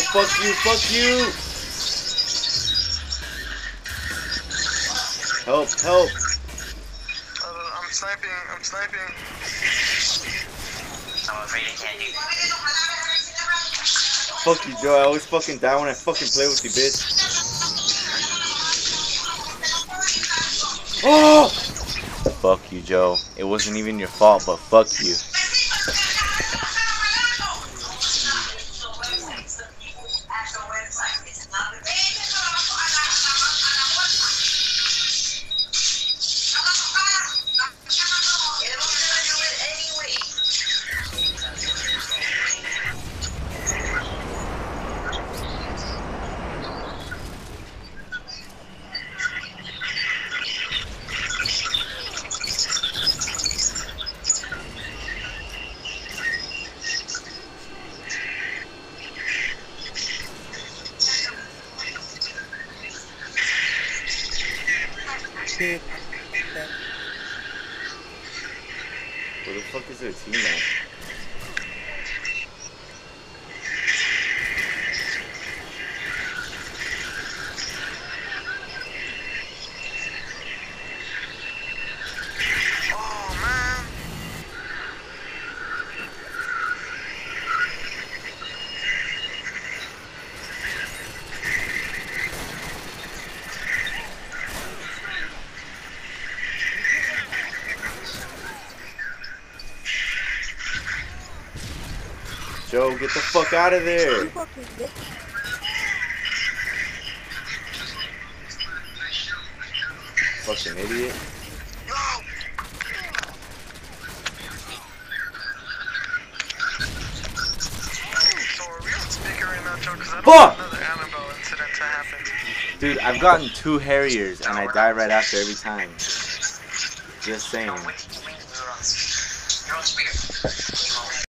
fuck you, fuck you! Help, help! I'm sniping. I'm afraid I can't do that. Fuck you, Joe. I always fucking die when I fucking play with you, bitch. Oh! Fuck you, Joe. It wasn't even your fault, but fuck you. Where the fuck is their team at? Oh man. Joe, get the fuck out of there! Fucking idiot. Fuck! Dude, I've gotten 2 Harriers and I die right after every time. Just saying. You're on speaker.